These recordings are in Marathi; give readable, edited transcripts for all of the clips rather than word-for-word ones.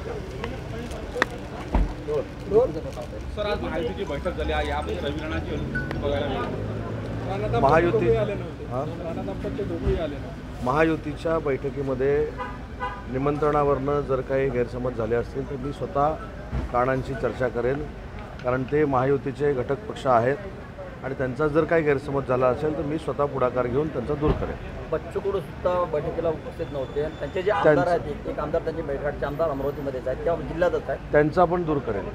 सर, आज महायुतीची बैठक झाली आहे, यामध्ये रवी राणाची बघायला मिळाली। महायुतीच्या बैठकीमध्ये निमंत्रणावरनं जर काही गैरसमज झाले असतील तर मी स्वतः राणांची चर्चा करेन, कारण ते महायुतीचे घटक पक्ष आहेत आणि त्यांचा जर काही गैरसमज झाला असेल तर मी स्वतः पुढाकार घेऊन त्यांचा दूर करेन। बच्चू कडू सुद्धा बैठकीला उपस्थित नव्हते, त्यांचे जे आमदार आहेत, एक आमदार त्यांचे मेळघाटचे आमदार अमरावतीमध्येच आहेत, त्या जिल्ह्यातच आहेत, त्यांचा पण दूर करेन।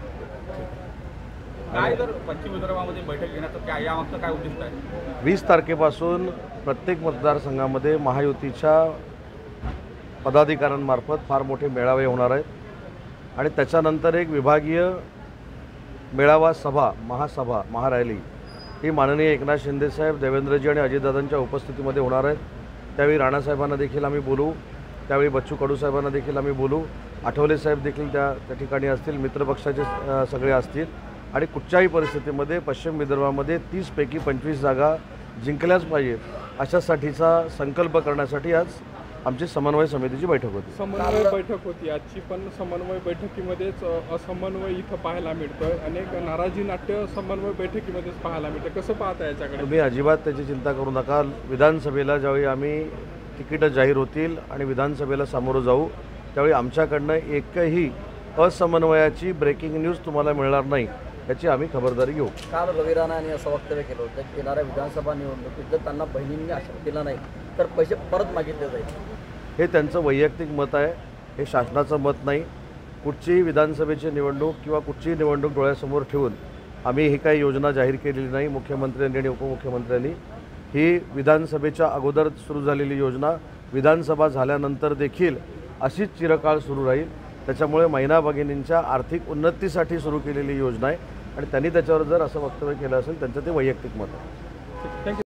काय जर पश्चिम विदर्भामध्ये बैठक घेण्याचं काय यामागचं काय उद्दिष्ट आहे? 20 तारखेपासून प्रत्येक मतदारसंघामध्ये महायुतीच्या पदाधिकाऱ्यांमार्फत फार मोठे मेळावे होणार आहेत आणि त्याच्यानंतर एक विभागीय मेळावा सभा, महासभा, महारॅली ही माननीय एकनाथ शिंदेसाहेब, देवेंद्रजी आणि अजितदादांच्या उपस्थितीमध्ये होणार आहेत। त्यावेळी राणासाहेबांना देखील आम्ही बोलू, त्यावेळी बच्चू कडू साहेबांना देखील आम्ही बोलू, आठवले साहेब देखील त्या ठिकाणी असतील, मित्रपक्षाचे सगळे असतील आणि कुठच्याही परिस्थितीमध्ये पश्चिम विदर्भामध्ये 30 पैकी 25 जागा जिंकल्याच पाहिजेत अशासाठीचा संकल्प करण्यासाठी आज आमची समन्वय समितीची बैठक होती। समन्वय बैठक होती आजची, पण समन्वय बैठकीमध्येच असमन्वय इथं पाहायला मिळतोय, अनेक नाराजी नाट्य समन्वय बैठकीमध्येच पाहायला मिळतं। कसं पाहता याच्याकडे? तुम्ही अजिबात त्याची चिंता करू नका। विधानसभेला ज्यावेळी आम्ही तिकीटं जाहीर होतील आणि विधानसभेला सामोरं जाऊ त्यावेळी आमच्याकडनं एकही असमन्वयाची ब्रेकिंग न्यूज तुम्हाला मिळणार नाही याची आम्ही खबरदारी घेऊ। काल रवी राणांनी असं वक्तव्य केलं होतं की येणाऱ्या विधानसभा निवडणुकीत जर त्यांना बहिणींनी आश्रय दिला नाही तर पैसे परत मागितले जाईल। हे त्यांचं वैयक्तिक मत आहे, हे शासनाचं मत नाही। कुठचीही विधानसभेची निवडणूक किंवा कुठचीही निवडणूक डोळ्यासमोर ठेवून आम्ही ही काही योजना जाहीर केलेली नाही। मुख्यमंत्र्यांनी आणि उपमुख्यमंत्र्यांनी ही विधानसभेच्या अगोदर सुरू झालेली योजना विधानसभा झाल्यानंतर देखील अशीच चिरकाळ सुरू राहील। त्याच्यामुळे महिला भगिनींच्या आर्थिक उन्नतीसाठी सुरू केलेली योजना आहे आणि त्यांनी त्याच्यावर जर असं वक्तव्य केलं असेल त्यांचं ते वैयक्तिक मत आहे। थँक्यू।